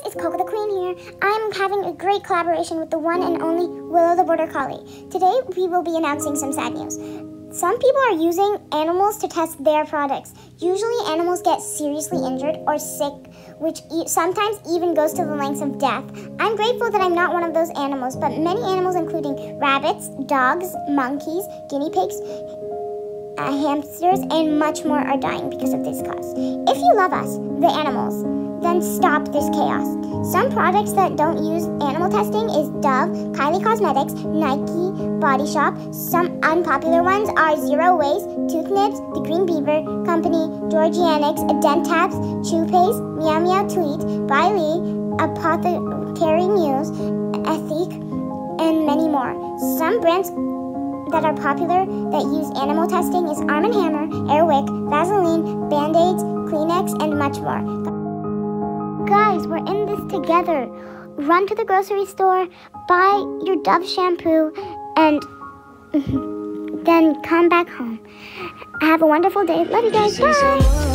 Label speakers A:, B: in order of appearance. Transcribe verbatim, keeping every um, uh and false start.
A: it's Coco the Queen here. I'm having a great collaboration with the one and only Willow the Border Collie. Today, we will be announcing some sad news. Some people are using animals to test their products. Usually, animals get seriously injured or sick, which e sometimes even goes to the lengths of death. I'm grateful that I'm not one of those animals, but many animals, including rabbits, dogs, monkeys, guinea pigs, uh, hamsters, and much more are dying because of this cause. If you love us, the animals, then stop this chaos. Some products that don't use animal testing is Dove, Kylie Cosmetics, Nike, Body Shop. Some unpopular ones are Zero Waste, Tooth Nibs, The Green Beaver Company, Georgianics, Dentabs, Chew Paste, Meow Meow Tweet, Biley, Apothecary Muse, Ethique, and many more. Some brands that are popular that use animal testing is Arm and Hammer, Airwick, Vaseline, Band-Aids, Kleenex, and much more. Guys, we're in this together. Run to the grocery store, buy your Dove shampoo, and then come back home. Have a wonderful day. Love you guys. Bye.